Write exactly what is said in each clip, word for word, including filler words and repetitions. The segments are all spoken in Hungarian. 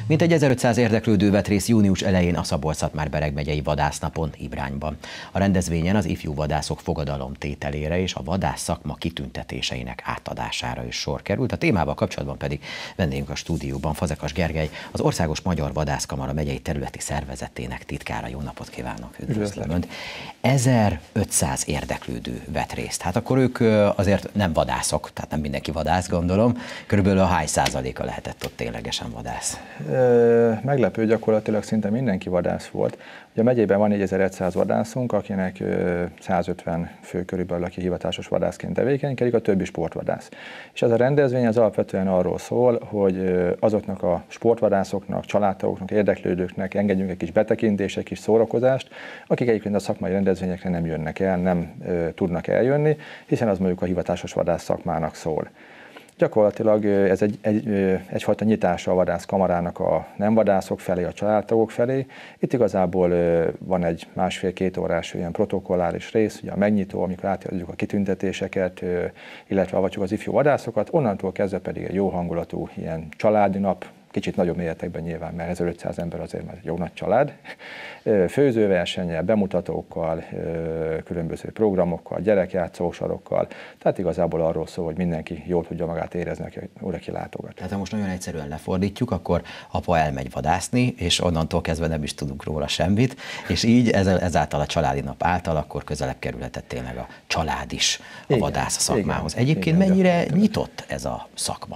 Mintegy ezerötszáz érdeklődő vett részt június elején a Szabolcs-Szatmár-Bereg megyei vadásznapon Ibrányban. A rendezvényen az ifjú vadászok fogadalomtételére és a vadász szakma kitüntetéseinek átadására is sor került. A témával kapcsolatban pedig vendégünk a stúdióban Fazekas Gergely, az Országos Magyar Vadászkamara megyei területi szervezetének titkára. Jó napot kívánok! Üdvözlöm Önt! ezerötszáz érdeklődő vett részt. Hát akkor ők azért nem vadászok, tehát nem mindenki vadász, gondolom. Körülbelül a hány százaléka lehetett ott ténylegesen vadász? Meglepő, gyakorlatilag szinte mindenki vadász volt. Ugye a megyében van négyezer-száz vadászunk, akinek százötven fő körülbelül, aki hivatásos vadászként tevékenykedik, a többi sportvadász. És ez a rendezvény az alapvetően arról szól, hogy azoknak a sportvadászoknak, családtagoknak, érdeklődőknek engedjünk egy kis betekintést, egy kis szórakozást, akik egyébként a szakmai rendezvényekre nem jönnek el, nem tudnak eljönni, hiszen az mondjuk a hivatásos vadász szakmának szól. Gyakorlatilag ez egy, egy, egyfajta nyitása a vadászkamarának a nem vadászok felé, a családtagok felé. Itt igazából van egy másfél-két órás ilyen protokolláris rész, ugye a megnyitó, amikor átadjuk a kitüntetéseket, illetve avatjuk az ifjú vadászokat, onnantól kezdve pedig egy jó hangulatú ilyen családi nap, kicsit nagyobb méretekben nyilván, mert ezerötszáz ember azért már egy jó nagy család. Főzőversennyel, bemutatókkal, különböző programokkal, gyerekjátszósarokkal. Tehát igazából arról szól, hogy mindenki jól tudja magát érezni, aki oda kilátogat. Tehát ha most nagyon egyszerűen lefordítjuk, akkor apa elmegy vadászni, és onnantól kezdve nem is tudunk róla semmit, és így ezáltal a családi nap által akkor közelebb kerülhetett tényleg a család is a igen, vadász szakmához. Igen, Egyébként igen, mennyire nyitott ez a szakma?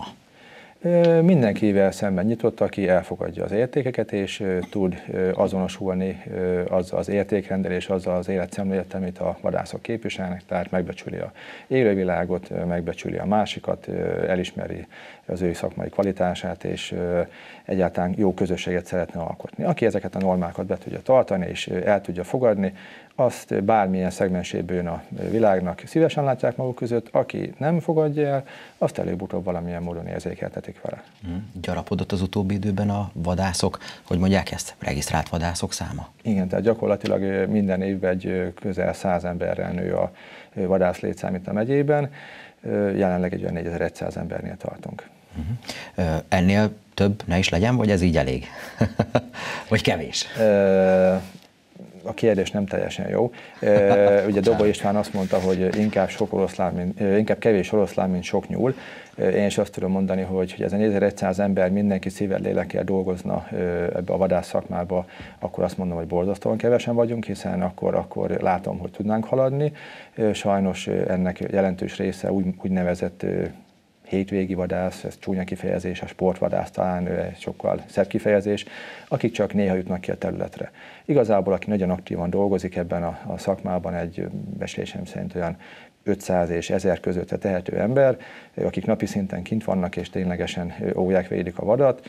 Mindenkivel szemben nyitott, aki elfogadja az értékeket, és tud azonosulni az az értékrendelés, az az életszemlélet, amit a vadászok képviselnek, tehát megbecsüli a élővilágot, megbecsüli a másikat, elismeri az ő szakmai kvalitását, és egyáltalán jó közösséget szeretne alkotni. Aki ezeket a normákat be tudja tartani, és el tudja fogadni, azt bármilyen szegmenséből a világnak szívesen látják maguk között, aki nem fogadja el, azt előbb-utóbb valamilyen módon érzékeltetik vele. Hmm. Gyarapodott az utóbbi időben a vadászok, hogy mondják ezt, regisztrált vadászok száma? Igen, tehát gyakorlatilag minden évben egy közel száz emberrel nő a vadász létszám itt a megyében, jelenleg egy olyan négyezer-száz embernél tartunk. Uh-huh. Ennél több ne is legyen, vagy ez így elég? Vagy kevés? A kérdés nem teljesen jó. Ugye Dobó István azt mondta, hogy inkább, sok oroszlán, mint, inkább kevés oroszlán, mint sok nyúl. Én is azt tudom mondani, hogy, hogy ez a négyezer-száz ember mindenki szívvel, lélekkel dolgozna ebbe a vadász szakmába, akkor azt mondom, hogy borzasztóan kevesen vagyunk, hiszen akkor, akkor látom, hogy tudnánk haladni. Sajnos ennek jelentős része úgy, úgynevezett hétvégi vadász, ez csúnya kifejezés, a sportvadász talán egy sokkal szebb kifejezés, akik csak néha jutnak ki a területre. Igazából, aki nagyon aktívan dolgozik ebben a, a szakmában, egy becslésem szerint olyan ötszáz és ezer közötte tehető ember, akik napi szinten kint vannak és ténylegesen óvják, védik a vadat,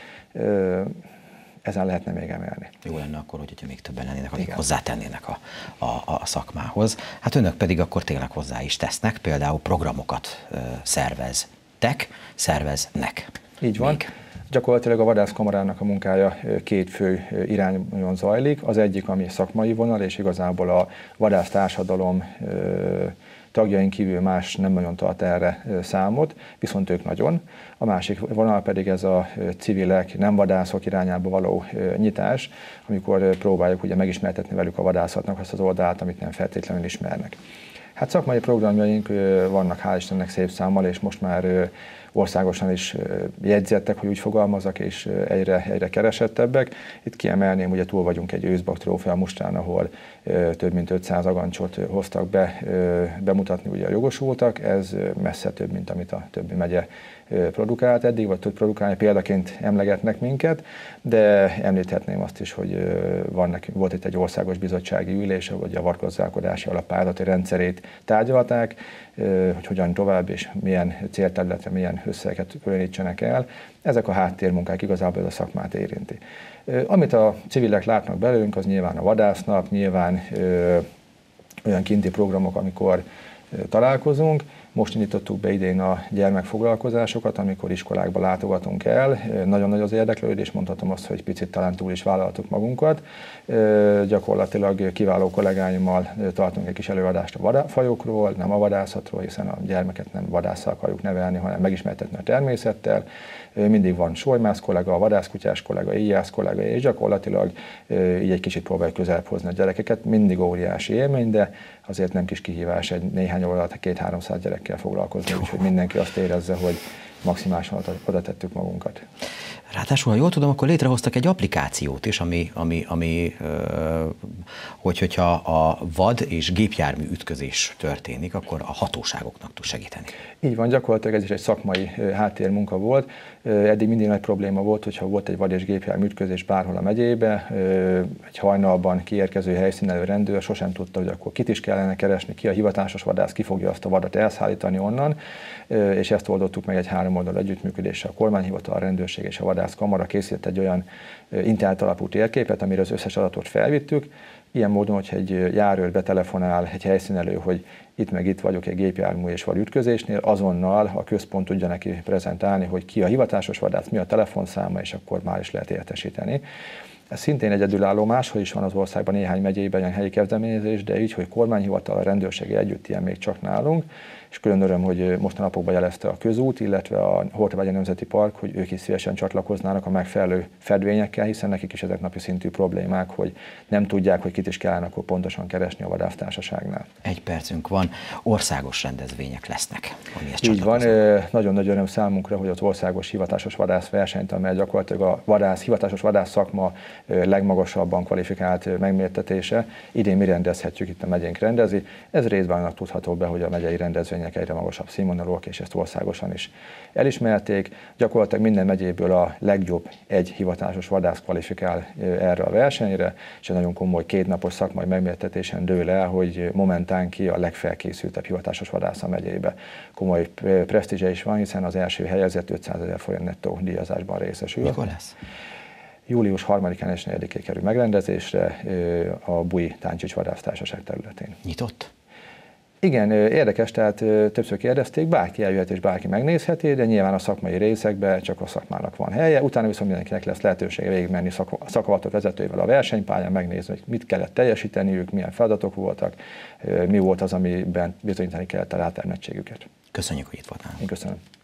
ezen lehetne még emelni. Jó lenne akkor, hogyha még többen lennének, akik igen, hozzátennének a, a, a szakmához. Hát önök pedig akkor tényleg hozzá is tesznek, például programokat ö, szerveztek, szerveznek. Így van. Még. Gyakorlatilag a vadászkamarának a munkája két fő irányon zajlik. Az egyik, ami szakmai vonal, és igazából a vadásztársadalom tagjaink kívül más nem nagyon tart erre számot, viszont ők nagyon. A másik vonal pedig ez a civilek, nem vadászok irányába való nyitás, amikor próbáljuk ugye megismertetni velük a vadászatnak azt az oldalát, amit nem feltétlenül ismernek. Hát szakmai programjaink vannak, hál' Istennek szép számmal, és most már országosan is jegyzettek, hogy úgy fogalmazok, és egyre, egyre keresettebbek. Itt kiemelném, ugye túl vagyunk egy őszbak trófea Mustrán, ahol több mint ötszáz agancsot hoztak be bemutatni ugye a jogosultak. Ez messze több, mint amit a többi megye produkált eddig, vagy tud produkálni, példaként emlegetnek minket, de említhetném azt is, hogy van nekünk, volt itt egy országos bizottsági ülés, hogy a vadgazdálkodási alappályázati rendszerét tárgyalták, hogy hogyan tovább és milyen célterületre, milyen összegeket különítsenek el. Ezek a háttérmunkák igazából ez a szakmát érinti. Amit a civilek látnak belőlünk, az nyilván a vadásznap, nyilván ö, olyan kinti programok, amikor ö, találkozunk, Most indítottuk be idén a gyermekfoglalkozásokat, amikor iskolákba látogatunk el. Nagyon nagy az érdeklődés, mondhatom azt, hogy picit talán túl is vállaltuk magunkat. Gyakorlatilag kiváló kollégáimmal tartunk egy kis előadást a vadfajokról, nem a vadászatról, hiszen a gyermeket nem vadásszal akarjuk nevelni, hanem megismertetni a természettel. Mindig van solymász kollega, a vadászkutyás kollega, íjász kollega, és gyakorlatilag így egy kicsit próbáljuk közelebb hozni a gyerekeket. Mindig óriási élmény, de azért nem kis kihívás egy néhány órát, két-háromszáz gyerekkel foglalkozni, úgyhogy mindenki azt érezze, hogy maximálisan oda tettük magunkat. Ráadásul, ha jól tudom, akkor létrehoztak egy applikációt is, ami, ami, ami hogy, hogyha a vad és gépjármű ütközés történik, akkor a hatóságoknak tud segíteni. Így van, gyakorlatilag ez is egy szakmai háttérmunka volt. Eddig mindig nagy probléma volt, hogyha volt egy vad és gépjármű ütközés bárhol a megyébe, egy hajnalban kiérkező helyszínelő rendőr sosem tudta, hogy akkor kit is kellene keresni, ki a hivatásos vadász, ki fogja azt a vadat elszállítani onnan, és ezt oldottuk meg egy háromoldalú együttműködéssel. A kormányhivatal, a rendőrség és a vadászkamara készített egy olyan internet alapú térképet, amire az összes adatot felvittük. Ilyen módon, hogyha egy járőr betelefonál egy helyszínelő, hogy itt meg itt vagyok egy gépjármű és vad ütközésnél, azonnal a központ tudja neki prezentálni, hogy ki a hivatásos vadász, mi a telefonszáma, és akkor már is lehet értesíteni. Ez szintén egyedülálló, máshol is van az országban néhány megyében ilyen helyi kezdeményezés, de így, hogy kormányhivatal, a rendőrség együtt ilyen még csak nálunk, és külön öröm, hogy mostanapokban jelezte a közút, illetve a Hortobágyi Nemzeti Park, hogy ők is szívesen csatlakoznának a megfelelő fedvényekkel, hiszen nekik is ezek napi szintű problémák, hogy nem tudják, hogy kit is kellene akkor pontosan keresni a vadásztársaságnál. Egy percünk van, országos rendezvények lesznek. Így van, nagyon nagy öröm számunkra, hogy az országos hivatásos vadász versenyt, amely gyakorlatilag a vadász, hivatásos vadász szakma legmagasabban kvalifikált megmértetése, idén mi rendezhetjük, itt a megyénk rendezi. Ez részben annak tudható be, hogy a megyei rendezvények egyre magasabb színvonalúak, és ezt országosan is elismerték. Gyakorlatilag minden megyéből a legjobb egy hivatásos vadász kvalifikál erre a versenyre, és egy nagyon komoly kétnapos szakmai megmértetésen dől el, hogy momentán ki a legfelkészültebb hivatásos vadász a megyébe. Komoly presztízse is van, hiszen az első helyezett ötszázezer forint nettó díjazásban részesül. Mikor lesz? július harmadikán és negyedikén kerül megrendezésre a Bui Táncsics Vadásztársaság területén. Nyitott? Igen, érdekes, tehát többször kérdezték, bárki eljöhet és bárki megnézheti, de nyilván a szakmai részekben csak a szakmának van helye, utána viszont mindenkinek lesz lehetősége végigmenni szakavatott vezetővel a versenypályán, megnézni, hogy mit kellett teljesíteniük, milyen feladatok voltak, mi volt az, amiben bizonyítani kellett a rátermettségüket. Köszönjük, hogy itt voltál. Én köszönöm.